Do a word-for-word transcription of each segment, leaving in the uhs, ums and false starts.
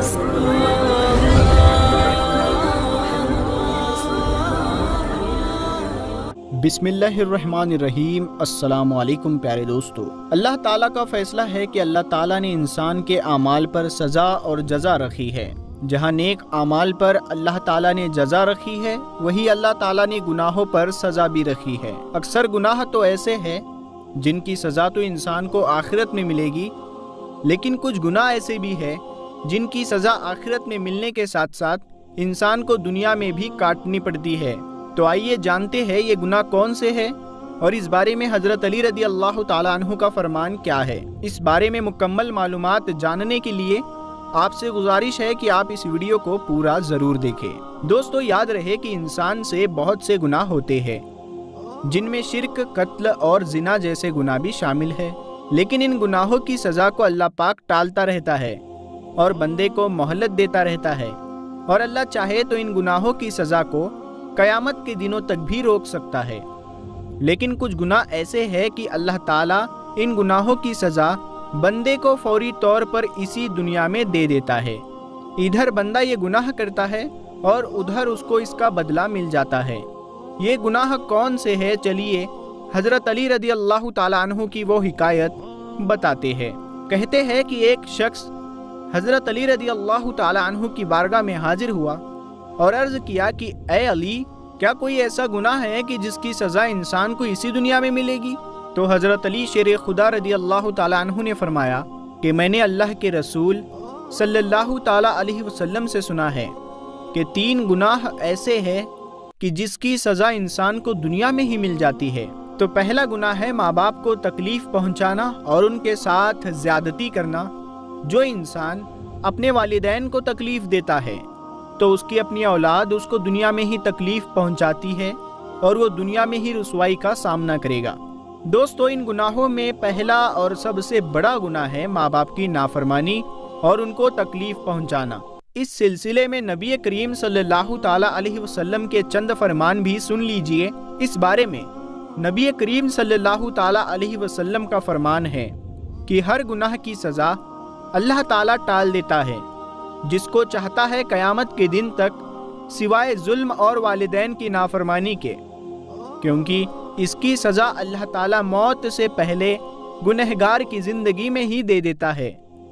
बिस्मिल्लाहिर्रहमानिर्रहीम। अस्सलाम वालेकुम प्यारे दोस्तों। अल्लाह ताला का फैसला है कि अल्लाह ताला ने इंसान के आमाल पर सज़ा और जज़ा रखी है। जहाँ नेक आमाल पर अल्लाह ताला ने जज़ा रखी है, वही अल्लाह ताला ने गुनाहों पर सज़ा भी रखी है। अक्सर गुनाह तो ऐसे हैं जिनकी सज़ा तो इंसान को आखिरत में मिलेगी, लेकिन कुछ गुनाह ऐसे भी है जिनकी सज़ा आखिरत में मिलने के साथ साथ इंसान को दुनिया में भी काटनी पड़ती है। तो आइए जानते हैं ये गुनाह कौन से है और इस बारे में हज़रत अली रज़ी अल्लाह ताला अन्हु का फरमान क्या है। इस बारे में मुकम्मल मालूमात जानने के लिए आपसे गुजारिश है कि आप इस वीडियो को पूरा ज़रूर देखें। दोस्तों, याद रहे कि इंसान से बहुत से गुनाह होते हैं, जिनमें शिर्क, कत्ल और जिना जैसे गुनाह भी शामिल है। लेकिन इन गुनाहों की सज़ा को अल्लाह पाक टालता रहता है और बंदे को मोहलत देता रहता है, और अल्लाह चाहे तो इन गुनाहों की सज़ा को क़यामत के दिनों तक भी रोक सकता है। लेकिन कुछ गुनाह ऐसे हैं कि अल्लाह ताला इन गुनाहों की सज़ा बंदे को फौरी तौर पर इसी दुनिया में दे देता है। इधर बंदा ये गुनाह करता है और उधर उसको इसका बदला मिल जाता है। ये गुनाह कौन से है, चलिए हज़रत अली रज़ी अल्लाह ताला अन्हु की वो हिकायत बताते हैं। कहते हैं कि एक शख्स हज़रत अली रज़ी अल्लाह ताला अन्हु की बारगाह में हाजिर हुआ और अर्ज़ किया कि ए अली, क्या कोई ऐसा गुनाह है कि जिसकी सज़ा इंसान को इसी दुनिया में मिलेगी? तो हज़रत अली शेर खुदा रज़ी अल्लाह ताला अन्हु ने फरमाया कि मैंने अल्लाह के रसूल सल्लल्लाहु ताला अलैहि वसल्लम से सुना है कि तीन गुनाह ऐसे हैं कि जिसकी सज़ा इंसान को दुनिया में ही मिल जाती है। तो पहला गुनाह है माँ बाप को तकलीफ़ पहुँचाना और उनके साथ ज़्यादती करना। जो इंसान अपने वालिदैन को तकलीफ़ देता है तो उसकी अपनी औलाद उसको दुनिया में ही तकलीफ़ पहुंचाती है और वो दुनिया में ही रुसवाई का सामना करेगा। दोस्तों, इन गुनाहों में पहला और सबसे बड़ा गुनाह है माँ बाप की नाफरमानी और उनको तकलीफ़ पहुंचाना। इस सिलसिले में नबी करीम सल्लल्लाहु ताला अलैहि वसल्लम के चंद फरमान भी सुन लीजिए। इस बारे में नबी करीम सल्लल्लाहु ताला अलैहि वसल्लम का फरमान है कि हर गुनाह की सज़ा अल्लाह ताला टाल देता है, जिसको चाहता है क़यामत के दिन तक, सिवाय जुल्म और वालिदैन की नाफरमानी के, क्योंकि इसकी सज़ा अल्लाह ताला मौत से पहले गुनहगार की ज़िंदगी में ही दे देता है।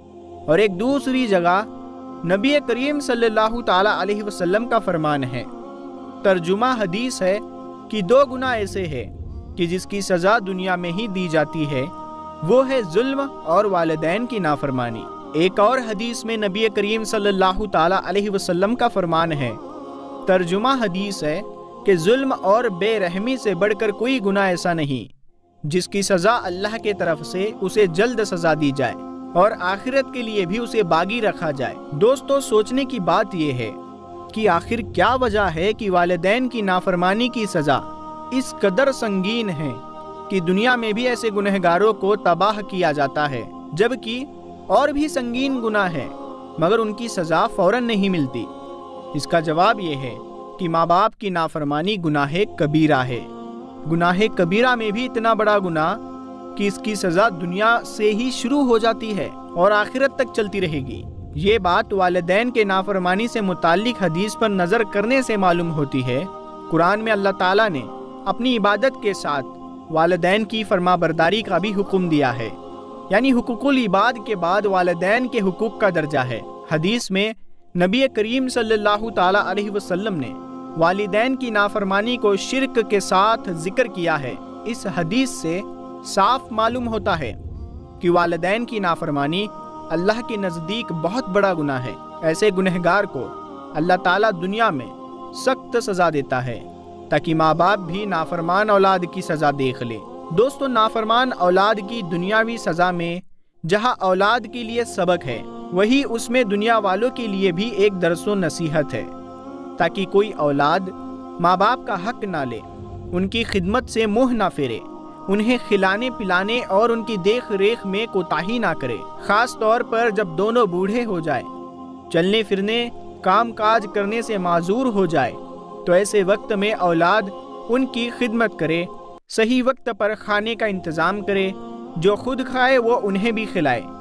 और एक दूसरी जगह नबी करीम सल्लल्लाहु ताला अलैहि वसल्लम का फरमान है, तर्जुमा हदीस है कि दो गुनाह ऐसे हैं कि जिसकी सज़ा दुनिया में ही दी जाती है, वो है जुल्म और वालिदैन की नाफरमानी। एक और हदीस में नबी करीम सल्लल्लाहु ताला अलैहि वसल्लम का फरमान है, तर्जुमा हदीस है कि जुल्म और बेरहमी से बढ़कर कोई गुनाह ऐसा नहीं जिसकी सज़ा अल्लाह के तरफ से उसे जल्द सज़ा दी जाए और आखिरत के लिए भी उसे बागी रखा जाए। दोस्तों, सोचने की बात यह है कि आखिर क्या वजह है कि वालिदैन की नाफरमानी की सज़ा इस कदर संगीन है कि दुनिया में भी ऐसे गुनहगारों को तबाह किया जाता है, जबकि और भी संगीन गुनाह है मगर उनकी सज़ा फ़ौरन नहीं मिलती। इसका जवाब यह है कि माँ बाप की नाफरमानी गुनाह कबीरा है। गुनाह कबीरा में भी इतना बड़ा गुनाह कि इसकी सज़ा दुनिया से ही शुरू हो जाती है और आखिरत तक चलती रहेगी। ये बात वालिदैन के नाफरमानी से मुताल्लिक हदीस पर नज़र करने से मालूम होती है। कुरान में अल्लाह ताला ने अपनी इबादत के साथ वालिदैन की फरमाबरदारी का भी हुक्म दिया है, यानी हुकूकुल इबाद के बाद वालिदैन के हुकूक का दर्जा है। हदीस में नबी करीम सल्लल्लाहु ताला अलैहि वसल्लम ने वालिदैन की नाफरमानी को शिर्क के साथ जिक्र किया है। इस हदीस से साफ मालूम होता है कि वालिदैन की नाफरमानी अल्लाह के नज़दीक बहुत बड़ा गुनाह है। ऐसे गुनहगार को अल्लाह ताला दुनिया में सख्त सज़ा देता है ताकि माँ बाप भी नाफरमान औलाद की सज़ा देख ले। दोस्तों, नाफरमान औलाद की दुनियावी सज़ा में जहाँ औलाद के लिए सबक है, वही उसमें दुनिया वालों के लिए भी एक दरसो नसीहत है, ताकि कोई औलाद माँ बाप का हक ना ले, उनकी खिदमत से मुँह ना फेरे, उन्हें खिलाने पिलाने और उनकी देख रेख में कोताही ना करे। ख़ास तौर पर जब दोनों बूढ़े हो जाए, चलने फिरने काम काज करने से माजूर हो जाए, तो ऐसे वक्त में औलाद उनकी खिदमत करे, सही वक्त पर खाने का इंतज़ाम करे, जो खुद खाए वो उन्हें भी खिलाए।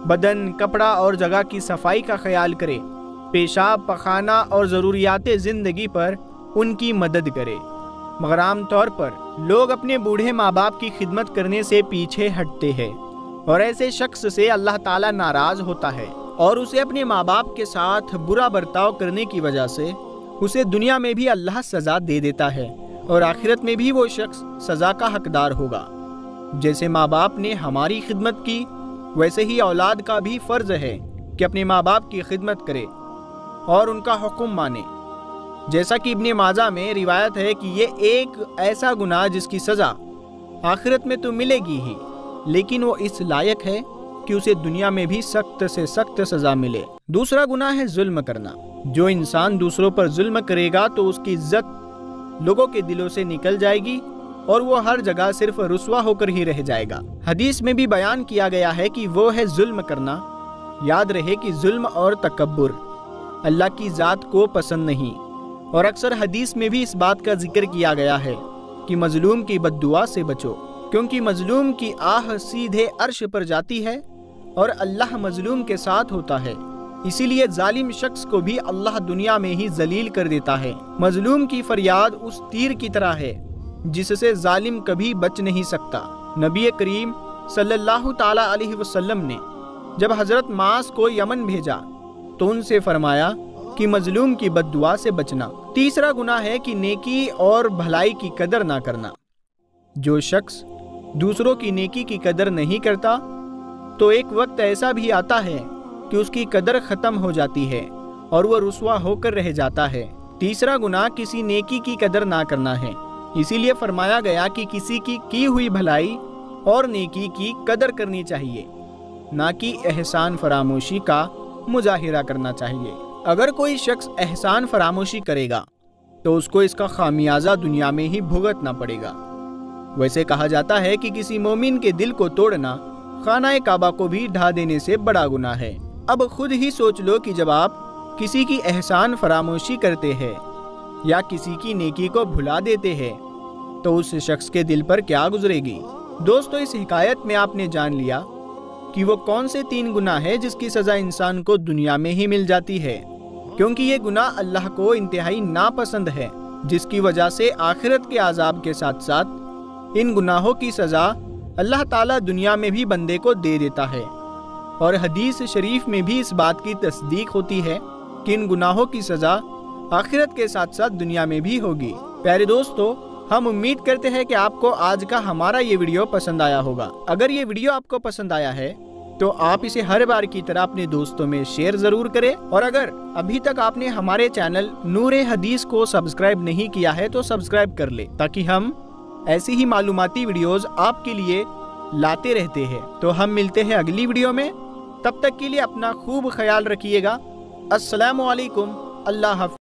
بدن، کپڑا اور جگہ کی صفائی کا خیال کرے، پیشاب، پخانہ اور ضروریات زندگی پر ان کی مدد کرے۔ مگر عام طور پر لوگ اپنے بوڑھے ماں باپ کی خدمت کرنے سے پیچھے ہٹتے ہیں، اور ایسے شخص سے اللہ تعالیٰ ناراض ہوتا ہے اور اسے اپنے ماں باپ کے ساتھ برا برتاؤ کرنے کی وجہ سے اسے دنیا میں بھی اللہ سزا دے دیتا ہے اور آخرت میں بھی وہ شخص سزا کا حقدار ہوگا۔ جیسے ماں باپ نے ہماری خدمت کی، ویسے ہی اولاد کا بھی فرض ہے کہ اپنے ماں باپ کی خدمت کرے اور ان کا حکم مانے۔ جیسا کہ ابن ماجہ میں روایت ہے کہ یہ ایک ایسا گناہ جس کی سزا آخرت میں تو ملے گی ہی، لیکن وہ اس لائق ہے کہ اسے دنیا میں بھی سخت سے سخت سزا ملے۔ دوسرا گناہ ہے ظلم کرنا۔ جو انسان دوسروں پر ظلم کرے گا تو اس کی عزت لوگوں کے دلوں سے نکل جائے گی اور وہ ہر جگہ صرف رسوا ہو کر ہی رہ جائے گا۔ حدیث میں بھی بیان کیا گیا ہے کہ وہ ہے ظلم کرنا۔ یاد رہے کہ ظلم اور تکبر اللہ کی ذات کو پسند نہیں، اور اکثر حدیث میں بھی اس بات کا ذکر کیا گیا ہے کہ مظلوم کی بد دعا سے بچو، کیونکہ مظلوم کی آہ سیدھے عرش پر جاتی ہے اور اللہ مظلوم کے ساتھ ہوتا ہے۔ اسی لیے ظالم شخص کو بھی اللہ دنیا میں ہی ذلیل کر دیتا ہے۔ مظلوم کی فریاد اس تیر کی طرح ہے جس سے ظالم کبھی بچ نہیں سکتا۔ نبی کریم صلی اللہ تعالی علیہ وسلم نے جب حضرت معاذ کو یمن بھیجا تو ان سے فرمایا کہ مظلوم کی بد دعا سے بچنا۔ تیسرا گناہ ہے کہ نیکی اور بھلائی کی قدر نہ کرنا۔ جو شخص دوسروں کی نیکی کی قدر نہیں کرتا تو ایک وقت ایسا بھی آتا ہے کہ اس کی قدر ختم ہو جاتی ہے اور وہ رسوا ہو کر رہ جاتا ہے۔ تیسرا گناہ کسی نیکی کی قدر نہ کرنا ہے۔ اسی لیے فرمایا گیا کہ کسی کی کی ہوئی بھلائی اور نیکی کی قدر کرنی چاہیے، نہ کہ احسان فراموشی کا مظاہرہ کرنا چاہیے۔ اگر کوئی شخص احسان فراموشی کرے گا تو اس کو اس کا خامیازہ دنیا میں ہی بھگتنا پڑے گا۔ ویسے کہا جاتا ہے کہ کسی مومن کے دل کو توڑنا خانہ کعبہ کو بھی ڈھا دینے سے بڑا گناہ ہے۔ اب خود ہی سوچ لو کہ جب آپ کسی کی احسان فراموشی کرتے ہیں یا کسی کی نیکی کو بھلا دیتے ہیں تو اس شخص کے دل پر کیا گزرے گی۔ دوستو، اس حکایت میں آپ نے جان لیا کہ وہ کون سے تین گناہ ہے جس کی سزا انسان کو دنیا میں ہی مل جاتی ہے، کیونکہ یہ گناہ اللہ کو انتہائی ناپسند ہے، جس کی وجہ سے آخرت کے عذاب کے ساتھ ساتھ ان گناہوں کی سزا اللہ تعالیٰ دنیا میں بھی بندے کو دے دیتا ہے۔ اور حدیث شریف میں بھی اس بات کی تصدیق ہوتی ہے کہ ان گناہوں کی سزا آخرت کے ساتھ ساتھ دنیا میں بھی ہوگی۔ پیارے دوستو، ہم امید کرتے ہیں کہ آپ کو آج کا ہمارا یہ ویڈیو پسند آیا ہوگا۔ اگر یہ ویڈیو آپ کو پسند آیا ہے تو آپ اسے ہر بار کی طرح اپنے دوستوں میں شیئر ضرور کریں، اور اگر ابھی تک آپ نے ہمارے چینل نور حدیث کو سبسکرائب نہیں کیا ہے تو سبسکرائب کر لیں، تاکہ ہم ایسی ہی معلوماتی ویڈیوز آپ کے لیے لاتے رہتے ہیں۔ تو ہم ملتے ہیں اگلی ویڈیو میں، تب تک کے لیے اپنا خوب خیال رکھیے گا۔ السلام علیکم، اللہ حافظ۔